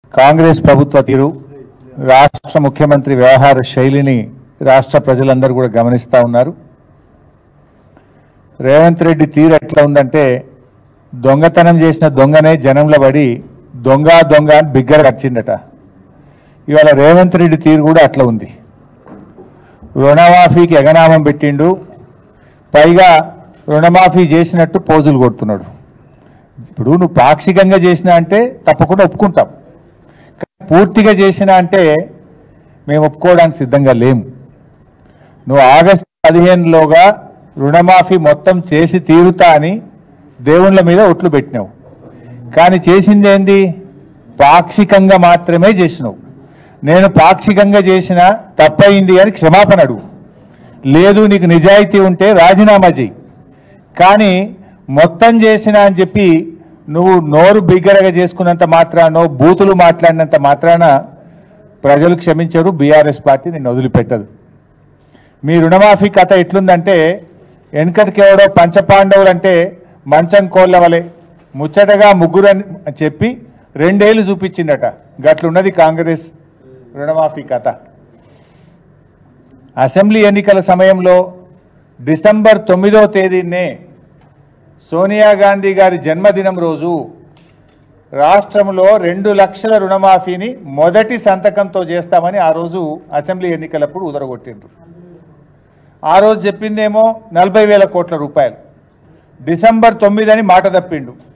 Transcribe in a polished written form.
కాంగ్రెస్ ప్రభుత్వ తీరు, రాష్ట్ర ముఖ్యమంత్రి వ్యవహార శైలిని రాష్ట్ర ప్రజలందరూ కూడా గమనిస్తూ ఉన్నారు. రేవంత్ రెడ్డి తీరు ఎట్లా ఉందంటే, దొంగతనం చేసిన దొంగనే జనంలో పడి దొంగ దొంగ అని బిగ్గర కచ్చిందట. ఇవాళ రేవంత్ రెడ్డి తీరు కూడా అట్లా ఉంది. రుణమాఫీకి ఎగనామం పెట్టిండు, పైగా రుణమాఫీ చేసినట్టు పోజులు కొడుతున్నాడు. ఇప్పుడు నువ్వు పాక్షికంగా చేసినా అంటే తప్పకుండా ఒప్పుకుంటాం, పూర్తిగా చేసినా అంటే మేము ఒప్పుకోవడానికి సిద్ధంగా లేము. నువ్వు ఆగస్టు 15లోగా రుణమాఫీ మొత్తం చేసి తీరుతా అని దేవుళ్ళ మీద ఒట్లు పెట్టినావు, కానీ చేసింది ఏంది? పాక్షికంగా మాత్రమే చేసినావు. నేను పాక్షికంగా చేసిన తప్పయింది అని క్షమాపణ అడుగు, లేదు నీకు నిజాయితీ ఉంటే రాజీనామా చేయి. కానీ మొత్తం చేసిన అని చెప్పి నువ్వు నోరు బిగ్గరగా చేసుకున్నంత మాత్రానో, బూతులు మాట్లాడినంత మాత్రాన ప్రజలు క్షమించరు, బీఆర్ఎస్ పార్టీ నిన్ను వదిలిపెట్టదు. మీ రుణమాఫీ కథ ఎట్లుందంటే, వెనకటికి ఎవడో పంచపాండవులు అంటే మంచం కోళ్ళ వలె ముచ్చటగా ముగ్గురు అని చెప్పి 2 ఏళ్ళు చూపించిందట. గట్లున్నది కాంగ్రెస్ రుణమాఫీ కథ. అసెంబ్లీ ఎన్నికల సమయంలో డిసెంబర్ 9వ తేదీనే సోనియా గాంధీ గారి జన్మదినం రోజు రాష్ట్రంలో 2 లక్షల రుణమాఫీని మొదటి సంతకంతో చేస్తామని ఆ రోజు అసెంబ్లీ ఎన్నికలప్పుడు ఉదరగొట్టిండ్రు. ఆ రోజు చెప్పిందేమో 40,000 కోట్ల రూపాయలు. డిసెంబర్ 9 అని మాట తప్పిండు.